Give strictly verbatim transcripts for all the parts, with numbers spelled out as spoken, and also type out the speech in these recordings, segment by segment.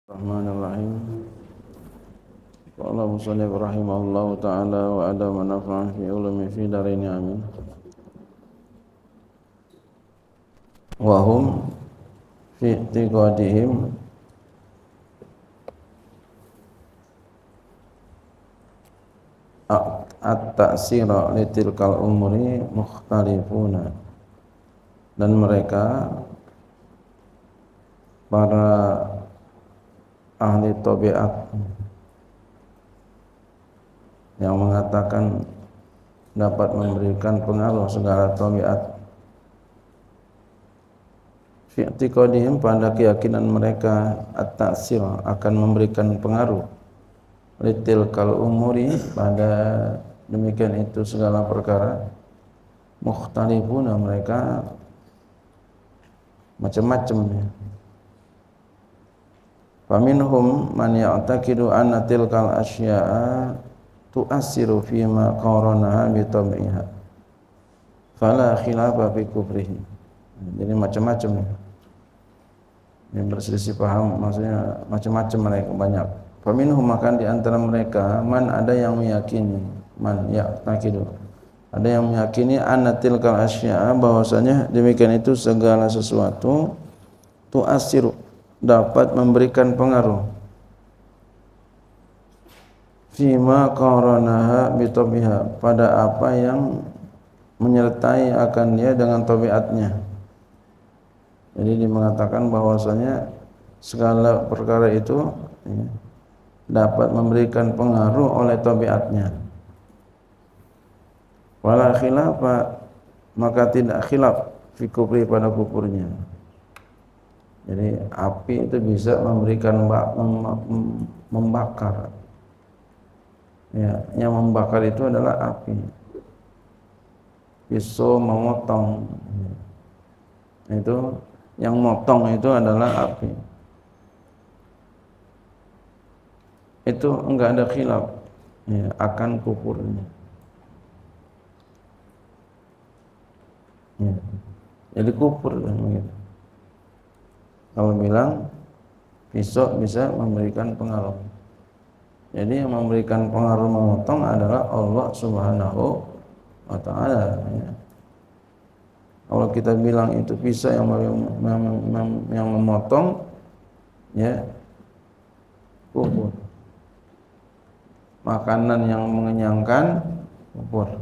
Bismillahirrahmanirrahim. Qala musannif rahimahullahu ta'ala wa adama nafa'an fi ulumi fi darini amin. Wa hum fi i'tiqadihim at-ta'sira litilkal umuri mukhtalifuna, dan mereka para ahli tabiat yang mengatakan dapat memberikan pengaruh segala tabiat, fi i'tiqadihim pada keyakinan mereka at-ta'sir akan memberikan pengaruh litilkal umuri pada demikian itu segala perkara, mukhtalifuna mereka macam-macam. Faminhum man ya'taqidu anna tilkal asya'a tu'assiru fima qaranaha bi tab'iha fala khilafa fi kufrihi. Jadi macam-macam yang berselisih paham, maksudnya macam-macam mereka banyak. Faminhum, maka di antara mereka man ada yang meyakini, man ya'taqidu ada yang meyakini anna tilkal asya'a bahwasanya demikian itu segala sesuatu tu'assiru dapat memberikan pengaruh fima qaranaha bi tabiha pada apa yang menyertai akan dia dengan tabiatnya. Jadi dia mengatakan bahwasanya segala perkara itu ya, dapat memberikan pengaruh oleh tabiatnya. Wala khilafa, maka tidak khilaf fi kufri pada kufurnya. Jadi api itu bisa memberikan membakar. Ya, yang membakar itu adalah api. Pisau memotong. Itu yang motong itu adalah api. Itu enggak ada khilaf ya, akan kufurnya. Ya. Jadi kufur kan begitu. Kalau bilang pisau bisa memberikan pengaruh. Jadi yang memberikan pengaruh memotong adalah Allah Subhanahu wa ta'ala ya. Kalau kita bilang itu pisau yang yang, yang, yang memotong ya kufur. Makanan yang mengenyangkan kufur.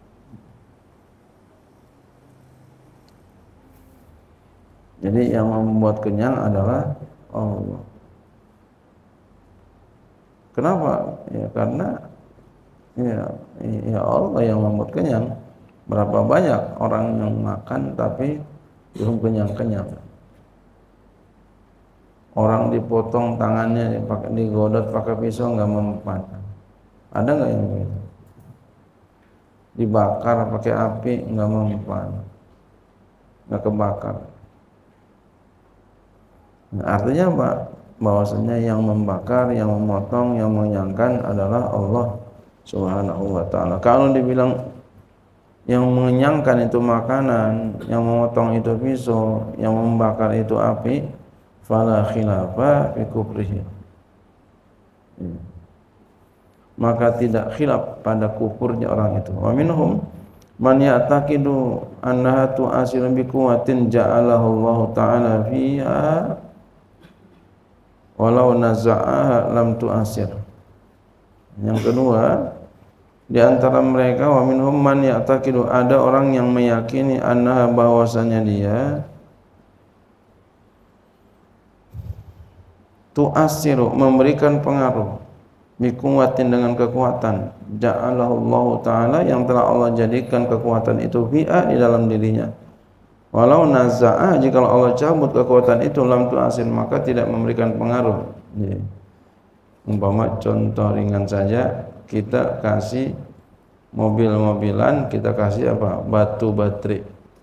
Jadi yang membuat kenyang adalah Allah. Kenapa? Ya karena ya, ya Allah yang membuat kenyang. Berapa banyak orang yang makan tapi belum kenyang-kenyang. Orang dipotong tangannya, dipakai digodot pakai pisau nggak mempan. Ada nggak yang begitu? Dibakar pakai api nggak mempan, nggak kebakar. Nah, artinya apa? Bahwasanya yang membakar, yang memotong, yang mengenyangkan adalah Allah Subhanahu wa ta'ala. Kalau dibilang yang mengenyangkan itu makanan, yang memotong itu pisau, yang membakar itu api, fala khilafa fi kufrihi. Maka tidak khilaf pada kufurnya orang itu. Wa minhum man ya'taqidu annaha tu'asiru bi quwwatin ja'alahu Allah ta'ala fiha walau naza'aha lam tu'asir. Yang kedua, di antara mereka wa minhum man ya'taqidu ada orang yang meyakini annaha bahwasanya dia tu'asiru memberikan pengaruh bi quwwatin dengan kekuatan ja'alahu Allah ta'ala yang telah Allah jadikan kekuatan itu fi'a di dalam dirinya. Walau naza'ah, jika Allah cabut kekuatan itu lam tu'asir, maka tidak memberikan pengaruh. Jadi, umpama contoh ringan saja, kita kasih mobil-mobilan, kita kasih apa? Batu baterai.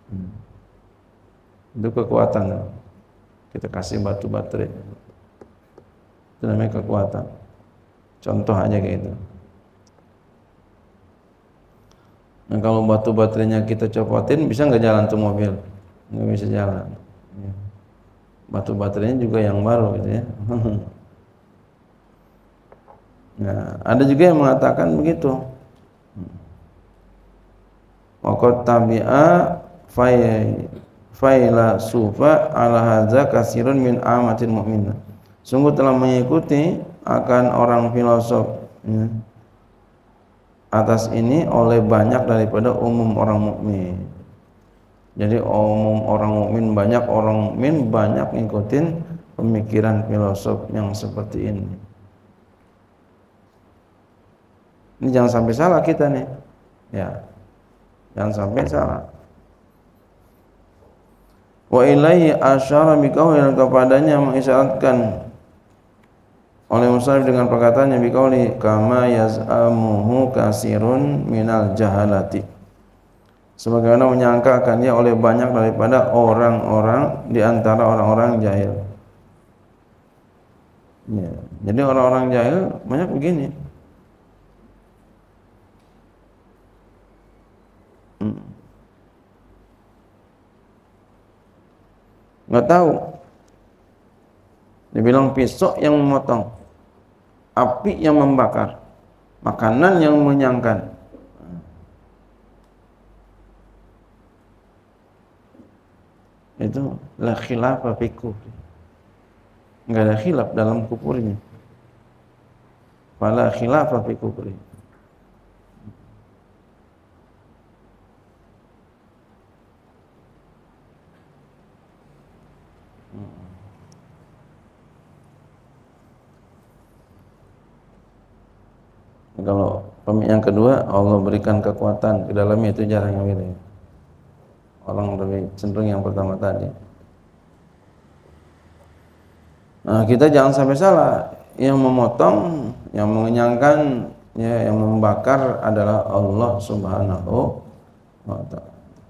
Itu kekuatan. Kita kasih batu baterai. Itu namanya kekuatan. Contoh aja kayak gitu. Nah, kalau batu baterainya kita copotin, bisa nggak jalan tuh mobil? Nggak bisa jalan. Batu baterainya juga yang baru gitu ya. Nah, ada juga yang mengatakan begitu. Waqad tabi'a fay faila sufa ala hadza kasirun min amatil mu'minin. Sungguh telah mengikuti akan orang filosof ya, atas ini oleh banyak daripada umum orang mukmin. Jadi umum orang mukmin, banyak orang mukmin banyak ngikutin pemikiran filosof yang seperti ini. Ini jangan sampai salah kita nih. Ya. Jangan sampai salah. Wa ilaihi asyara biqauli, kepadanya mengisyaratkan oleh musannif dengan perkataannya biqauli kama yaz'amuhu kasirun minal jahalati. Sebagaimana menyangkakannya oleh banyak daripada orang-orang di antara orang-orang jahil. Ya. Jadi orang-orang jahil banyak begini. Nggak tahu. Dibilang pisau yang memotong, api yang membakar, makanan yang mengenyangkan. Itu la khilafa fi kufri. Nggak ada khilaf dalam kufurnya. Fala khilafa fi kufri. Kalau yang kedua, Allah berikan kekuatan ke dalamnya, itu jarang yang gitu. Orang lebih cenderung yang pertama tadi. Nah, kita jangan sampai salah. Yang memotong, yang mengenyangkan, ya, yang membakar adalah Allah Subhanahu wa ta'ala.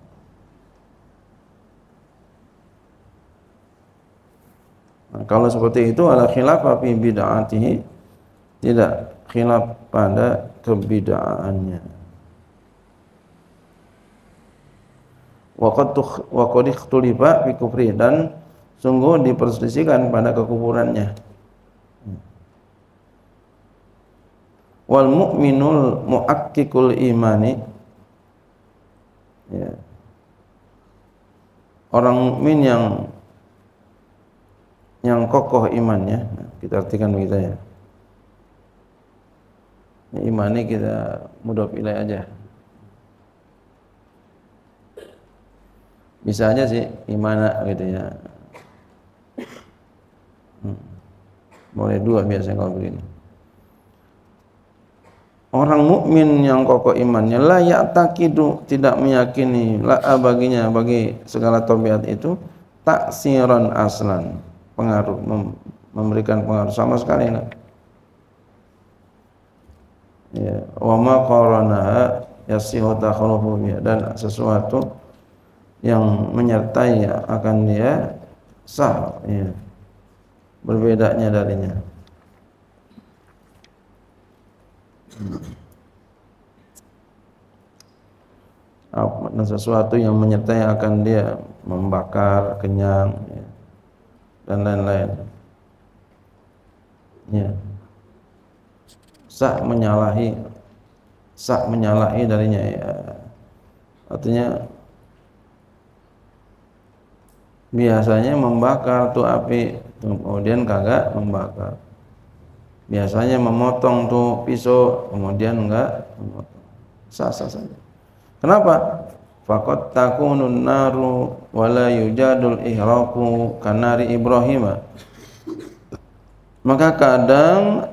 Nah, kalau seperti itu ala khilaf fi bid'atihi, tidak khilaf pada kebid'aannya. Waqad waqad ikhtulifa fi kufri, dan sungguh diperselisihkan pada kekufurannya. Wal mu'minul mu'akkikul imani, ya. Orang mukmin yang yang kokoh imannya, kita artikan begitu ya. Iman ini kita mudhof ilaih aja. Bisa aja sih imana gitu ya. Hmm. Boleh dua biasanya kalau begini. Orang mukmin yang kokoh imannya la ya'taqidu, tidak meyakini la baginya bagi segala tabiat itu taksiran aslan, pengaruh, mem memberikan pengaruh sama sekali enggak. Ya, wa ma qaranaha yasihu takhalufu biha, dan sesuatu yang menyertai akan dia sah, ya, berbedanya darinya. Hmm. Dan sesuatu yang menyertai akan dia membakar, kenyang, ya, dan lain-lain. Ya. Sah menyalahi, sah menyalahi darinya, ya. Artinya biasanya membakar tuh api, kemudian kagak membakar. Biasanya memotong tuh pisau, kemudian enggak memotong. Sah-sah saja. Kenapa? Faqad takunun naru wala yujadul ihraqu kanari Ibrahim. Maka kadang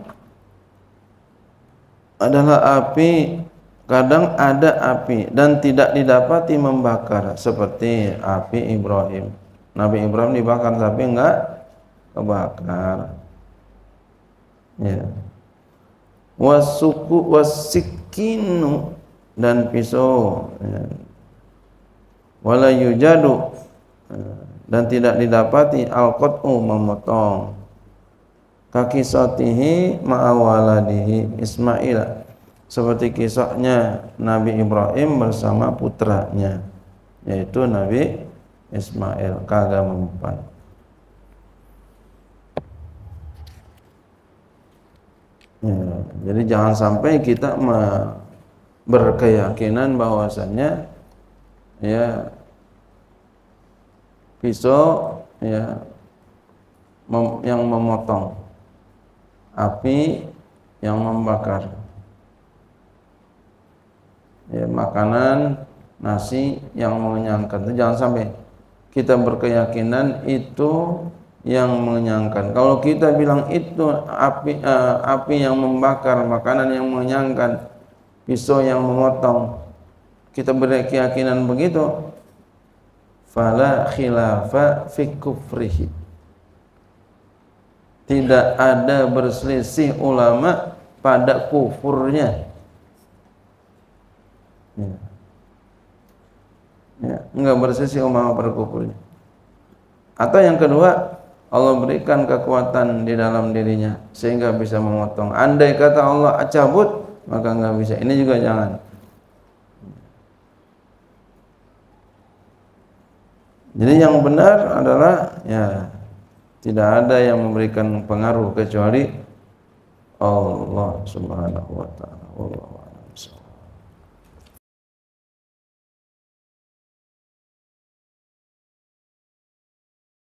adalah api, kadang ada api dan tidak didapati membakar, seperti api Ibrahim. Nabi Ibrahim dibakar tapi enggak kebakar. Ya. Wasuku wasikinu, dan pisau, ya. Wala yujadu, dan tidak didapati al-qat'u, memotong. Kakisatihi ma'awaladihi Ismail, seperti kisahnya Nabi Ibrahim bersama putranya, yaitu Nabi Ismail, kagak mempan. Ya, jadi jangan sampai kita berkeyakinan bahwasannya ya pisau ya mem, yang memotong, api yang membakar, ya makanan nasi yang mengenyangkan. Itu jangan sampai kita berkeyakinan itu yang mengenyangkan. Kalau kita bilang itu api uh, api yang membakar, makanan yang mengenyangkan, pisau yang memotong, kita berkeyakinan begitu, fala khilafa fi kufrihi. Tidak ada berselisih ulama pada kufurnya. Ya. Ya, enggak berselisih ulama pada kufurnya. Atau yang kedua, Allah berikan kekuatan di dalam dirinya sehingga bisa memotong. Andai kata Allah cabut, maka enggak bisa. Ini juga jangan. Jadi yang benar adalah ya tidak ada yang memberikan pengaruh kecuali Allah Subhanahu wa taala.